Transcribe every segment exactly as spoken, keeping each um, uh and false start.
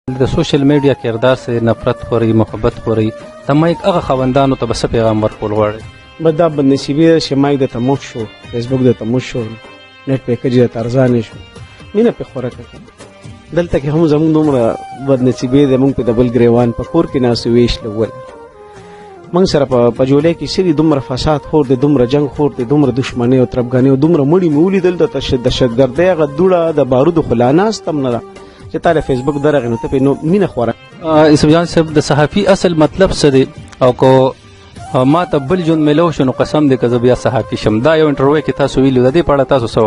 د سوشل میډیا کردار سره نفرت خوري، محبت خوري، د مایک هغه خاوندانو ته به څه پیغام ورکول غواړئ؟ بس دا بدنصیبي ده چې مایک درته موف شو، فیسبوک درته موف شو، نیټ پیکج درته ارزانه شو، مینه پې خوره کړه. دلته کې هم زموږ دومره بدنصیبي ده، موږ په د بل ګریوان په کور کې ناست ویش لول. موږ سره په جولای کې سړي دومره فساد خور دی، دومره جنګ خور دی، دومره دښمنۍ او تربګانۍ او دومره مړي مې ولیدل. د دهشتګردۍ هغه دوړه د بارودو خو لا ناستم نه ده چې تا له فیسبوک درغې نو ته پې نو مینه خوره. یوسف جان صاحب، د صحافي اصل مطلب څه دی؟ او که ما ته بل ژوند میلو شو نو قسم دی که زه بیا صحافي شم. دا یو انټرویو کې تاسو ویلي، د دې په اړه تاسو څه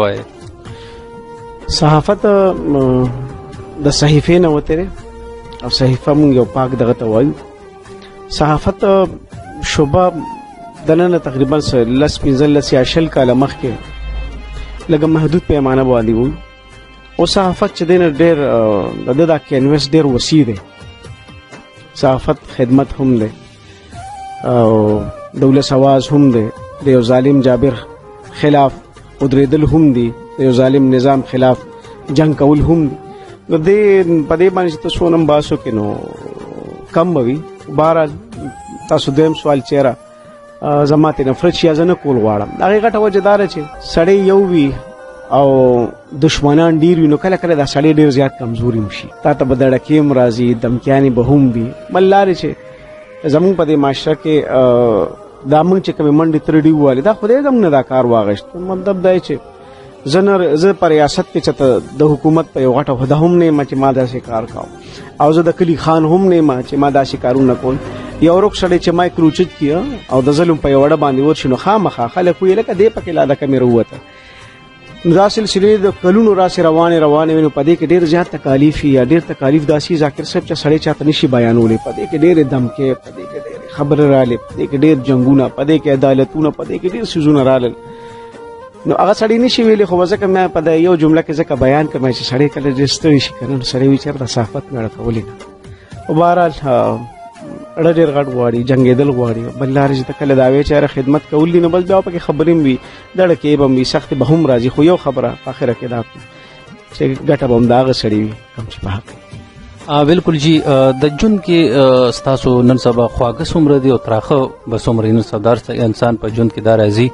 وایئ؟ صحافت د صحیفې نه وتې دی او صحیفه مونږ یو پاک دغه ته وایو. صحافت شعبه د نن تقریبا لس پنځلس یا شل کاله مخکې لږه محدود پیمانه باندې وو. او صحافت چې دی نه ډېر د ده دا کینوس ډېر وسیع دی. صحافت خدمت هم دی او د ولس اواز هم دی، د یو ظالم جابر خلاف ودرېدل هم دي، د یو ظالم نظام خلاف جنگ کول هم دي. نو دې په دې باندې چې ته څونه بحث وکړې نو کم به وي. بهرحال تاسو دویم سوال چېرې زما ترې نفرت شي یا زه نه کول غواړم، د هغې غټه وجه دا ده چې سړی یو وي او دشمنان ډېر وي نو کله کله دا سړی ډېر زیات کمزوري هم شي. تا ته به دړکې هم راځي، دمکیانې به هم وي. بل لارې چې زمونږ په دې معاشره کې دا موږ چې کومې منډې ترډې ووالې دا خدای زموږ نه دا کار واغېست. مطلب دا چې زه نه زه په ریاست کې چې د حکومت په یو غټه عهده هم نه یم چې ما داسې کار کوم، او زه د کلي خان هم نه یم چې ما داسې کارونه کول. یو روک سړی چې ما یې کروچت کړه او د ظلم په یو وړه باندې ورشي نو خامخا خلک ویې لکه دې پکې لا دکه مې راووته. نو دا سلسلې د کلونو راسې روانې روانې وي نو په دې کې ډېر زیات تکالیف یا ډېر تکالیف داسې ذاکر صاحب چې سړی چاته نشي بیانولی. په دې کې ډېرې دمکې، په دې کې ډېرې خبرې رالې، په دې کې ډېر جنګونه، په دې کې عدالتونه، په دې کې ډېر څیزونه رالل. نو هغه سړی نشي ویلی، خو ځکه مې په د یو جمله کې ځکه بیان کړم چې سړی کله ډېر ستړی شي که نه نو سړی وي چېرته صحافت مې اړه کولی نه. خو بهرحال اړه ډېر غټ غواړي، جنګېدل غواړي. بل لارې چې ته کله دا وایې چې یاره خدمت کول دي نو بس بیا پکې خبرې هم وي، دړکې به هم وي، سختې به هم راځي. خو یو خبره په اخره کې دا چې ګټه به هم د هغه سړي وي کوم چې په حق وي. بالکل جی. د ژوند کې ستاسو نن سبا خواږه څومره دي او تراخه به څومره نن سبا انسان په ژوند کې دا راځي؟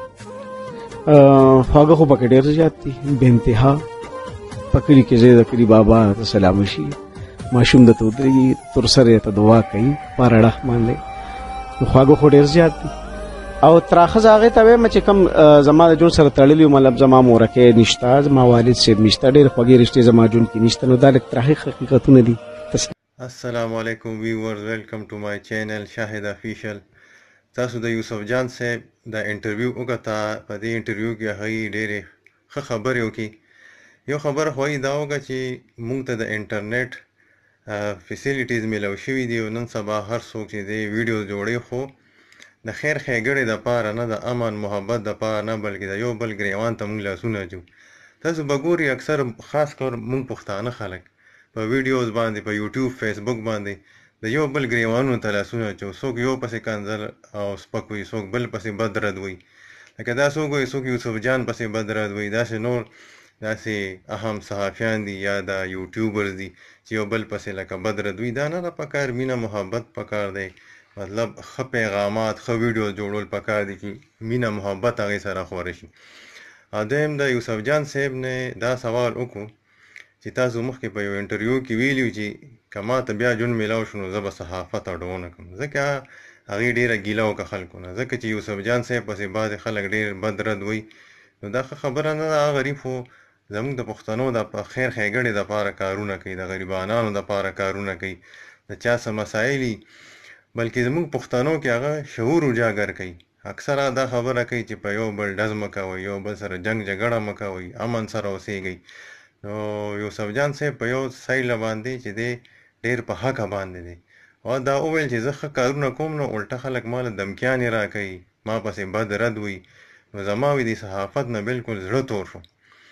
خواږه خو پکې ډېر زیات دي بې انتها. په کلي کې زه د کلي بابا ته سلام شي، ماشوم د ته ودرېږي، تر سره ته دعا کوي په اړه باندې. نو خواږه خو ډېر زیات دي. او تراخه زه هغې ته وایم چې کوم زما د ژوند سره تړلي مطلب زما مورکۍ نشته، زما والد صاحب نشته، ډېرې خوږې رشتې زما ژوند کې نشته. نو دا لږ تراخه حقیقتونه دي. السلام علیکم ویورز، ویلکم ټو مای چینل شاهد افیشل. تاسو د یوسف جان صاحب د انټرویو وکړه. په دې انټرویو کې هغوی ډېرې ښه خبرې وکړي. یو خبره خو دا وکړه چې موږ ته د انټرنیټ فیسیلیټیز میلاو شوي دي او نن سبا هر څوک چې دی ویډیو جوړوي خو د خیر ښېګړې دپاره نه، د امن محبت دپاره نه، بلکې د یو بل ګریوان ته موږ لاسونه اچوو. تاسو به ګورئ اکثر خاص کر موږ پښتانه خلک په ویډیوز باندې په یوټیوب فیسبوک باندې د یو بل ګریوانونو ته لاسونه اچوو. څوک یو پسې کنځل او سپک وي، څوک بل پسې بد رد وي. لکه دا څوک وایي څوک یوسف جان پسې بد رد وي، داسې نور داسې اهم صحافیان دي یا دا یوټیوبرز دي چې یو بل پسې لکه بد رد وي. دا نه ده پکار، مینه محبت پکار دی. مطلب ښه پیغامات، ښه ویډیو جوړول پکار دي چې مینه محبت هغې سره خوره شي. او دویم د یوسف جان صاحب نه دا سوال وکړو چې تاسو مخکې په یو انټرویو کې ویلي چې که ما ته بیا ژوند میلاو شو نو زه به صحافت اډو ونه کړم. ځکه هغې ډېره ګیله وکړه خلکو نه، ځکه چې یوسف جان صاحب پسې بعضې خلک ډېر بد رد وایي. نو دا ښه خبره نه ده. غریب خو زموږ د پښتنو د خیر ښېګړې دپاره کارونه کوي، د غریبانانو دپاره کارونه کوي، د چا څه مسایل وي بلکې زموږ پښتنو کې هغه شعور اجاګر کوي. اکثره دا خبره کوي چې په یو بل ډز مه کوئ، یو بل سره جنګ جګړه مه کوئ، امن سره اوسېږئ. نو یوسف جان صاحب په یو سایله باندې چې دی ډېر په حقه باندې دی او دا وویل چې زه ښه کارونه کوم نو الټه خلک ما له دمکیانې راکوي، ما پسې بد رد وي. نو زما وي د صحافت نه بالکل زړه تور شو.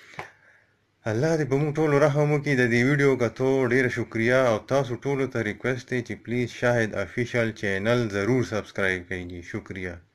الله دې په موږ ټولو رحم وکړي. د دې ویډیو کتو ډېره شکریه او تاسو ټولو ته ریکویسټ دی چې پلیز شاهد افیشل چینل ضرور سبسکرایب کړئ. شکریه.